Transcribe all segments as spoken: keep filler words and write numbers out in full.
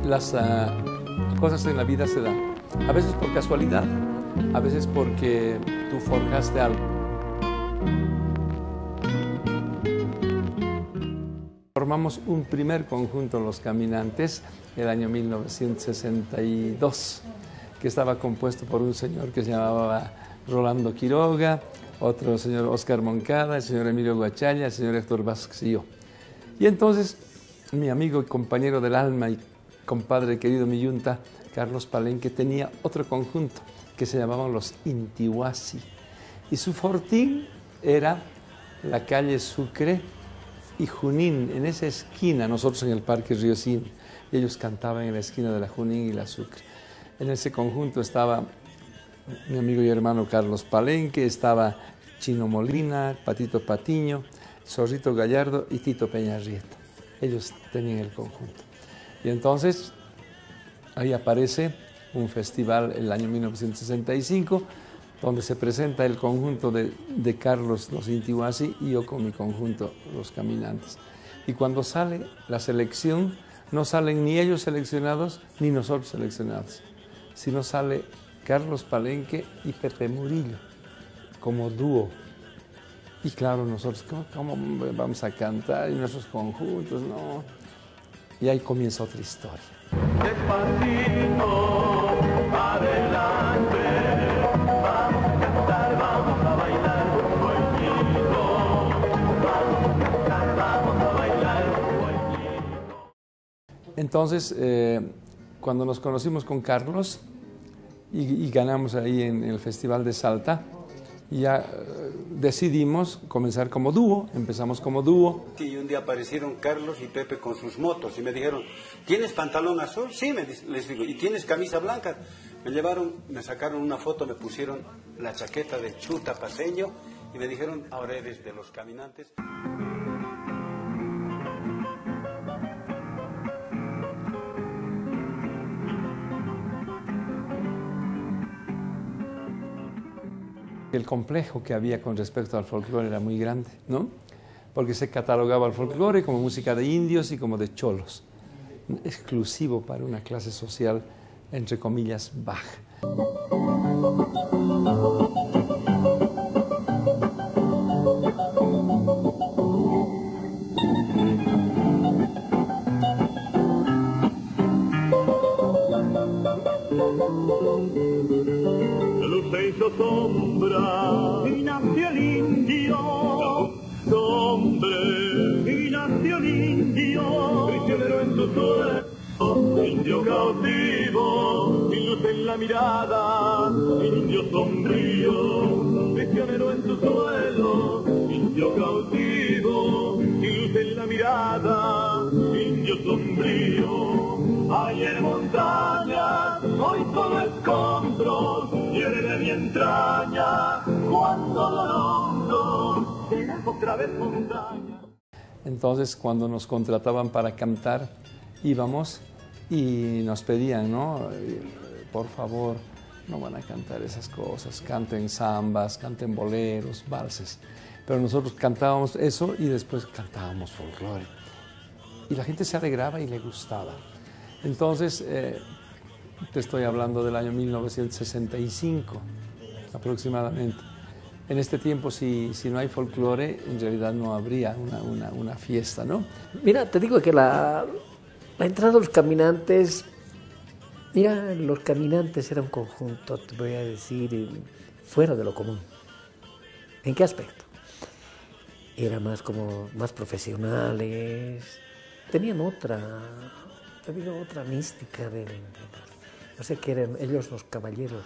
las uh, cosas en la vida se dan. A veces por casualidad, a veces porque tú forjaste algo. Formamos un primer conjunto, Los Caminantes, el año mil novecientos sesenta y dos, que estaba compuesto por un señor que se llamaba Rolando Quiroga, otro señor Oscar Moncada, el señor Emilio Guachalla, el señor Héctor Vázquez y yo. Y entonces mi amigo y compañero del alma y compadre querido mi yunta, Carlos Palenque, tenía otro conjunto que se llamaban Los Intihuasi. Y su fortín era la calle Sucre y Junín, en esa esquina, nosotros en el Parque Riocín, y ellos cantaban en la esquina de la Junín y la Sucre. En ese conjunto estaba mi amigo y hermano Carlos Palenque, estaba Chino Molina, Patito Patiño, Zorrito Gallardo y Tito Peñarrieta. Ellos tenían el conjunto. Y entonces ahí aparece un festival el año mil novecientos sesenta y cinco, donde se presenta el conjunto de, de Carlos, Los Intihuasi, y yo con mi conjunto, Los Caminantes. Y cuando sale la selección, no salen ni ellos seleccionados, ni nosotros seleccionados, sino sale Carlos Palenque y Pepe Murillo, como dúo. Y claro, nosotros, ¿cómo, cómo vamos a cantar? Y nuestros conjuntos, no. Y ahí comienza otra historia. Despacito, adelante, vamos a cantar, vamos a bailar un poquito, vamos a cantar, vamos a bailar un poquito. Entonces, eh, cuando nos conocimos con Carlos y, y ganamos ahí en el Festival de Salta, ya eh, decidimos comenzar como dúo, empezamos como dúo. Y un día aparecieron Carlos y Pepe con sus motos y me dijeron, ¿tienes pantalón azul? Sí, me, les digo, ¿y tienes camisa blanca? Me llevaron, me sacaron una foto, me pusieron la chaqueta de chuta paseño y me dijeron, ahora eres de Los Caminantes. El complejo que había con respecto al folclore era muy grande, ¿no? Porque se catalogaba el folclore como música de indios y como de cholos, exclusivo para una clase social, entre comillas, baja. Se hizo sombra y nació el indio, hombre, y nació el indio, prisionero en su suelo, indio cautivo, sin luz en la mirada, indio sombrío, prisionero en su suelo, indio cautivo, sin luz en la mirada, indio sombrío. Ayer montaña, hoy solo escombros, hiere de mi entraña, cuando lo nombro, será otra vez montaña. Entonces, cuando nos contrataban para cantar, íbamos y nos pedían, ¿no? Por favor, no van a cantar esas cosas, canten zambas, canten boleros, valses. Pero nosotros cantábamos eso y después cantábamos folclore. Y la gente se alegraba y le gustaba. Entonces, eh, te estoy hablando del año mil novecientos sesenta y cinco, aproximadamente. En este tiempo, si, si no hay folclore, en realidad no habría una, una, una fiesta, ¿no? Mira, te digo que la, la entrada de Los Caminantes, mira, Los Caminantes era un conjunto, te voy a decir, fuera de lo común. ¿En qué aspecto? Era más como, más profesionales, tenían otra... había otra mística del, del, no sé qué eran ellos los caballeros,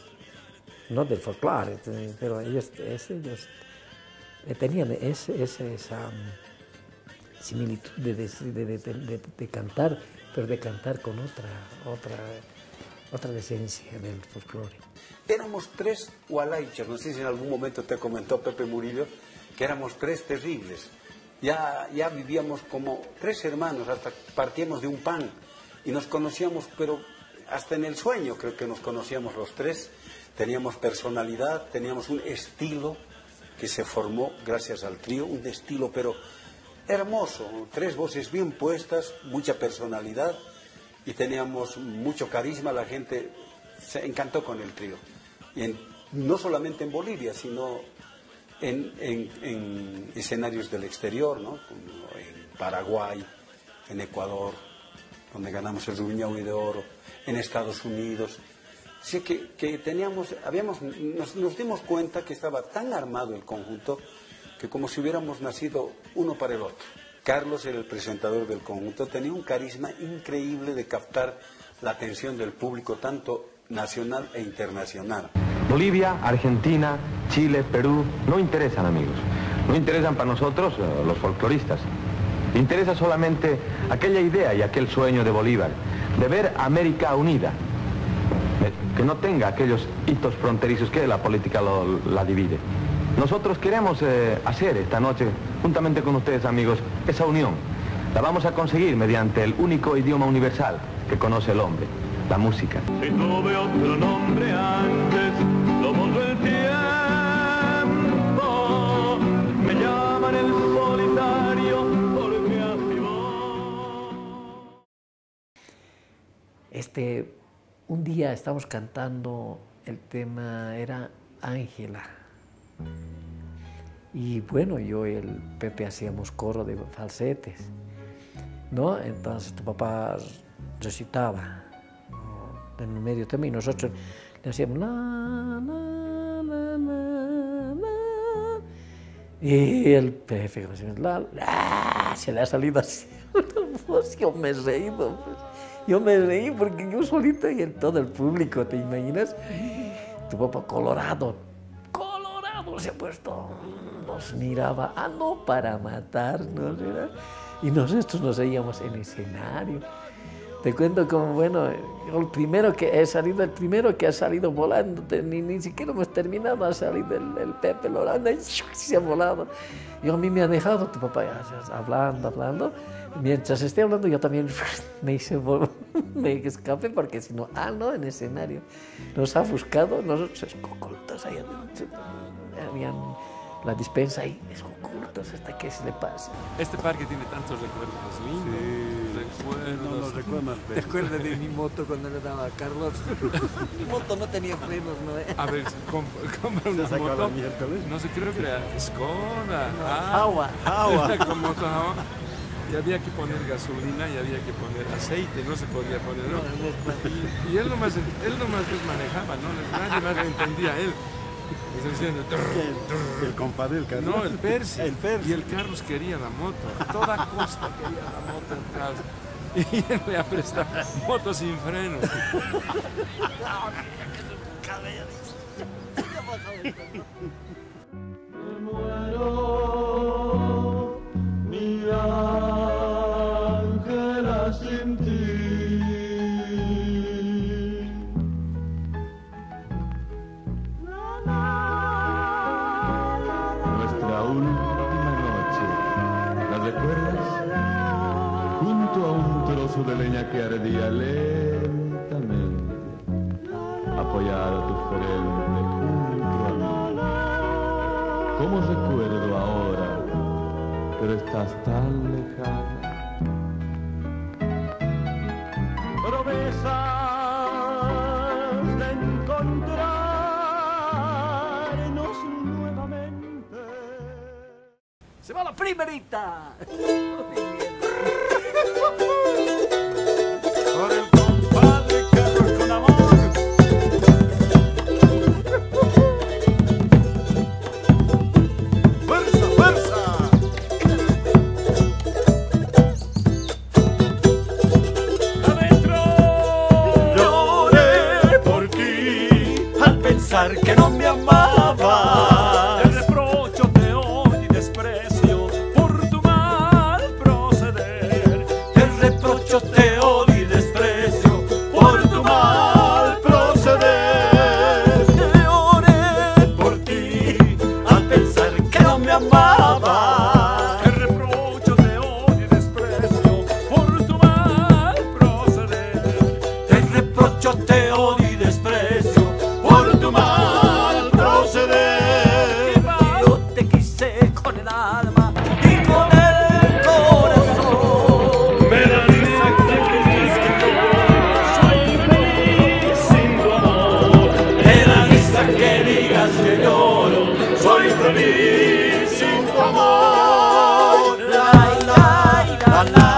no del folclore, pero ellos, es, ellos tenían ese, ese, esa similitud de, de, de, de, de, de cantar, pero de cantar con otra, otra, otra decencia del folclore. Éramos tres hualaichas, no sé si en algún momento te comentó Pepe Murillo, que éramos tres terribles. Ya, ya vivíamos como tres hermanos, hasta partíamos de un pan y nos conocíamos, pero hasta en el sueño creo que nos conocíamos los tres. Teníamos personalidad, teníamos un estilo que se formó gracias al trío, un estilo pero hermoso, tres voces bien puestas, mucha personalidad y teníamos mucho carisma, la gente se encantó con el trío. Y en, no solamente en Bolivia, sino en, en, en escenarios del exterior, ¿no? Como en Paraguay, en Ecuador, donde ganamos el Rubiñahui de Oro, en Estados Unidos. Así que, que teníamos, habíamos, nos, nos dimos cuenta que estaba tan armado el conjunto que como si hubiéramos nacido uno para el otro. Carlos era el presentador del conjunto, tenía un carisma increíble de captar la atención del público, tanto nacional e internacional. Bolivia, Argentina, Chile, Perú, no interesan, amigos. No interesan para nosotros, los folcloristas. Interesa solamente aquella idea y aquel sueño de Bolívar, de ver América unida, que no tenga aquellos hitos fronterizos que la política lo, la divide. Nosotros queremos eh, hacer esta noche, juntamente con ustedes, amigos, esa unión. La vamos a conseguir mediante el único idioma universal que conoce el hombre, la música. Si tuve otro nombre antes, lo borró el tiempo. Me llaman el solitario porque así voy. Este, un día estábamos cantando, el tema era Ángela. Y bueno, yo y el Pepe hacíamos coro de falsetes, ¿no? Entonces tu papá recitaba, ¿no?, en el medio tema y nosotros le hacíamos la, la, la, la, la. Y el Pepe la, la, se le ha salido así una voz. Yo me he reído, pues. Yo me reí porque yo solito y el, todo el público, ¿te imaginas? Tu papá colorado, colorado se ha puesto, nos miraba, ah, no, para matarnos, ¿verdad? Y nosotros nos reíamos en el escenario. Te cuento como, bueno, yo el primero que he salido, el primero que ha salido volando, ni, ni siquiera hemos terminado, ha salido el, el Pepe Loranda y se ha volado. Y a mí me ha dejado tu papá ya, hablando, hablando. Mientras esté hablando yo también me hice, me escapé porque si no, ah, no, en escenario. Nos ha buscado, nosotros ocultos ahí adentro, habían la dispensa ahí, ocultos hasta que se le pase. Este parque tiene tantos recuerdos lindos. Sí. Recuerdos. No los recuerdas. ¿Te acuerdas de mi moto cuando le daba a Carlos? Mi moto no tenía frenos, ¿no? A ver, comp compra una moto. No sé, creo que era Skoda. Ah, Agua. Agua. Con moto Agua. Y había que poner gasolina y había que poner aceite, no se podía poner, ¿no? Y, y él nomás, él nomás pues manejaba, ¿no? Nadie más lo entendía a él. Diciendo, El, el compadre, el Carlos. no, el Percy. El Percy. Y el Carlos quería la moto. A toda costa quería la moto el Carlos. Y él le ha prestado moto sin frenos. Me muero. Ángela sin ti. Nuestra última noche, ¿la recuerdas? Junto a un trozo de leña que ardía lentamente, apoyado tu frente junto a mí. ¿Cómo recuerdo ahora? Pero estás tan lejana. Promesas de encontrarnos nuevamente. ¡Se va la primerita! Por el compadre Carlos con amor. ¡Fuerza, fuerza! Que no me amaba. Te reprocho, te odio y desprecio por tu mal pro. la la.